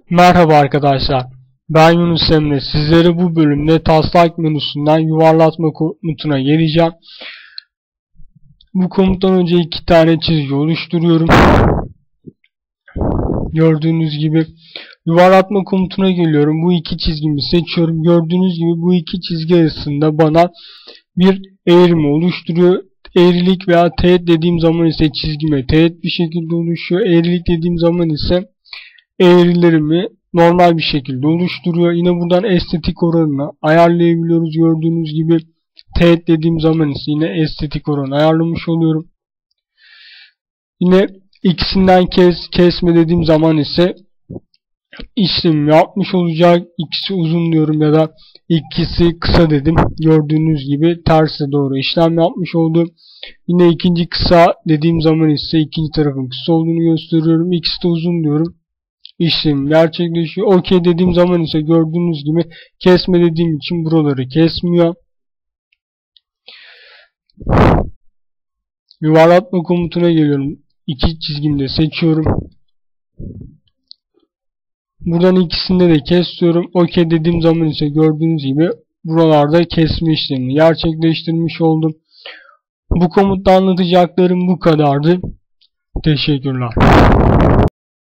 Merhaba arkadaşlar. Ben Yunus Emre. Sizlere bu bölümde taslak menüsünden yuvarlatma komutuna geleceğim. Bu komuttan önce 2 tane çizgi oluşturuyorum. Gördüğünüz gibi yuvarlatma komutuna geliyorum. Bu iki çizgimi seçiyorum. Gördüğünüz gibi bu iki çizgi arasında bana bir eğrimi oluşturuyor. Eğrilik veya teğet dediğim zaman ise çizgime teğet bir şekilde oluşuyor. Eğrilik dediğim zaman ise eğrilerimi normal bir şekilde oluşturuyor. Yine buradan estetik oranını ayarlayabiliyoruz. Gördüğünüz gibi teğet dediğim zaman ise yine estetik oranı ayarlamış oluyorum. Yine ikisinden kesme dediğim zaman ise işlem yapmış olacak. İkisi uzun diyorum ya da ikisi kısa dedim. Gördüğünüz gibi terse doğru işlem yapmış oldu. Yine ikinci kısa dediğim zaman ise ikinci tarafın kısa olduğunu gösteriyorum. İkisi de uzun diyorum. İşlem gerçekleşiyor. OK dediğim zaman ise gördüğünüz gibi kesme dediğim için buraları kesmiyor. Yuvarlatma komutuna geliyorum. İki çizgimi de seçiyorum. Buradan ikisinde de kesiyorum. OK dediğim zaman ise gördüğünüz gibi buralarda kesme işlemini gerçekleştirmiş oldum. Bu komutta anlatacaklarım bu kadardı. Teşekkürler.